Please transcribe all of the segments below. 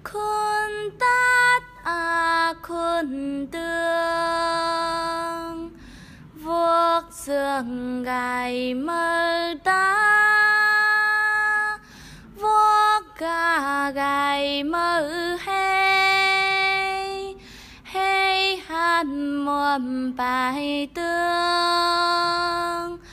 khôn tát khôn tương vuốt dương gài mơ ta vuốt gài mơ hey hey han muộn bài tương.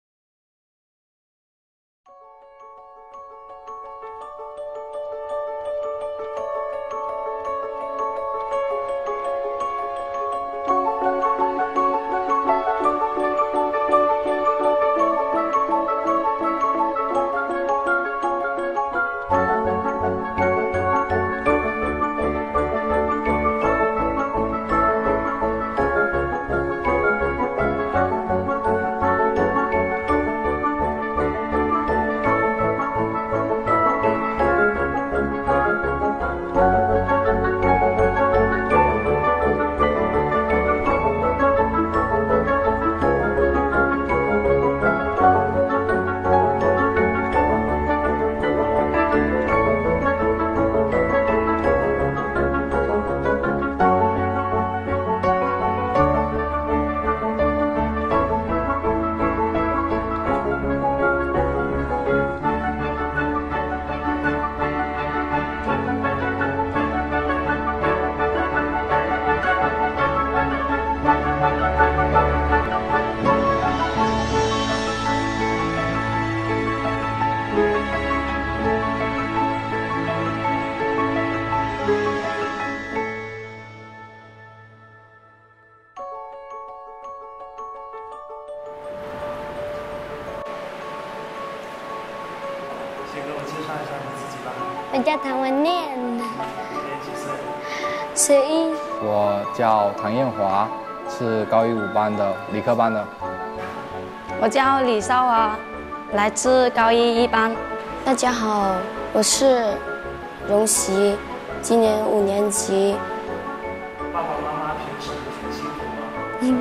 先给我介绍一下你自己吧。 我叫唐文念， 今年几岁 11。 我叫唐艳华，是高一5班的理科班的。 我叫李少华，来自高一1班。 大家好，我是荣熙，今年5年级。 爸爸妈妈平时挺辛苦吗？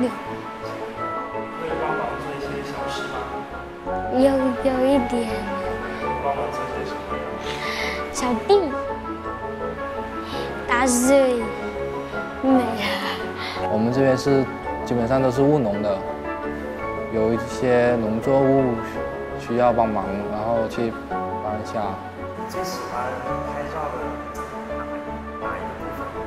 会帮忙做一些小事吗？ 有一点。 帮忙做些什么呀？ 扫地、打水，没了。 我们这边是基本上都是务农的，有一些农作物需要帮忙，然后去帮一下。 最喜欢拍照的哪一个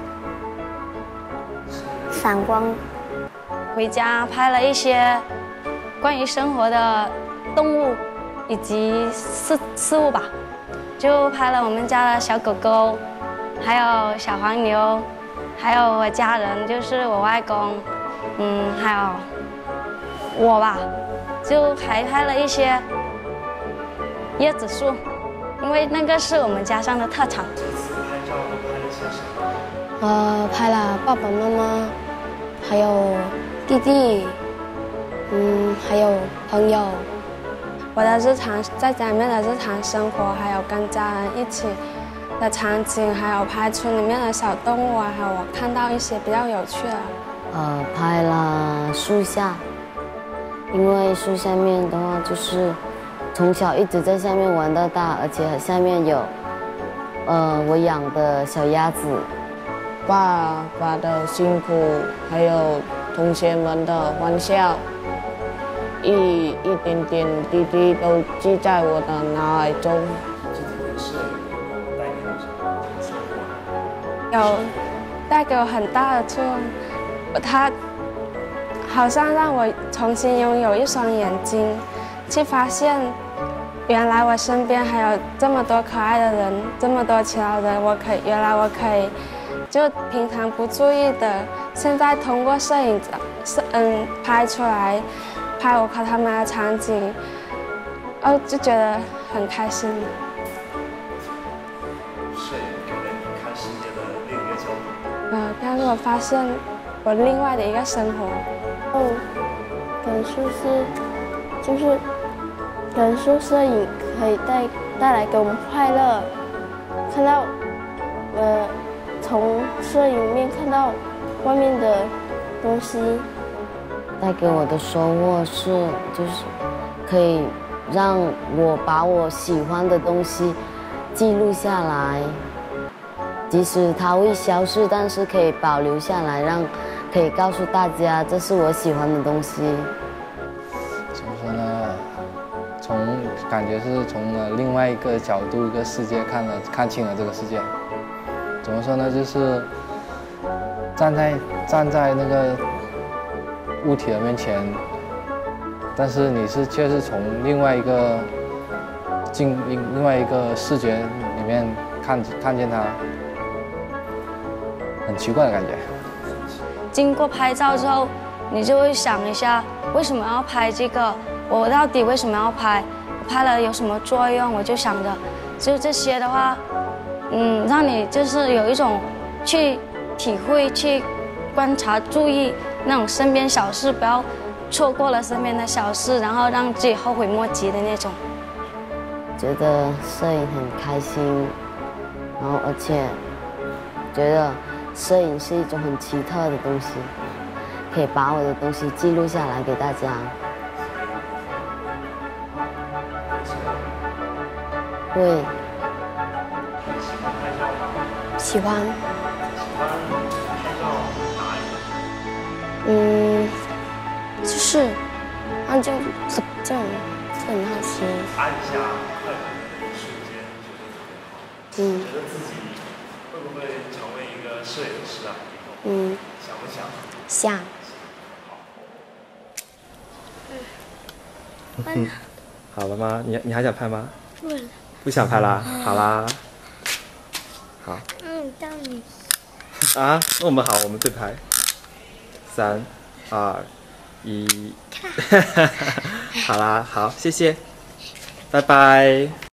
部分？ 反光。 回家拍了一些关于生活的动物以及事物吧，就拍了我们家的小狗狗，还有小黄牛，还有我家人，就是我外公，还有我吧，就还拍了一些椰子树，因为那个是我们家乡的特产。 这次拍照都拍了些什么？ 拍了爸爸妈妈，还有弟弟，还有朋友。我的日常在家里面的日常生活，还有跟家人一起的场景，还有拍村里面的小动物啊，还有我看到一些比较有趣的。 拍了树下，因为树下面的话就是从小一直在下面玩到大，而且下面有我养的小鸭子。 爸爸的辛苦，还有同学们的欢笑，一点点滴滴都记在我的脑海中。 这几年摄影有带给你什么收获呢？ 有带给我很大的作用，它好像让我重新拥有一双眼睛，去发现原来我身边还有这么多可爱的人，这么多其他人，原来我可以就平常不注意的，现在通过摄影拍出来，拍我和他们的场景，就觉得很开心。 摄影给了你看世界的另一个角度。 让我发现我另外的一个生活。 人数摄影可以带来给我们快乐，看到从摄影里面看到外面的东西。 带给我的收获是，就是可以让我把我喜欢的东西记录下来。 即使它会消失，但是可以保留下来，可以告诉大家这是我喜欢的东西。 怎么说呢？感觉是从另外一个角度、一个世界看清了这个世界。怎么说呢？就是站在那个物体的面前，但是你却是从另外一个视觉里面看见它，很奇怪的感觉。 经过拍照之后，你就会想一下，为什么要拍这个？我到底为什么要拍？我拍了有什么作用？我就想着，就这些的话，让你就是有一种去体会、去观察、注意那种身边小事，不要错过了身边的小事，然后让自己后悔莫及的那种。 觉得摄影很开心，然后而且觉得摄影是一种很奇特的东西，可以把我的东西记录下来给大家。会。 喜欢。就是就很好奇。 按下快门的一瞬间，觉得自己会不会成为一个摄影师啊？想不想？ 想。 好了吗？你还想拍吗？不想拍啦。好啦。好。 到你。 啊，那我们好，我们对拍。3、2、1。好啦，好，谢谢，拜拜。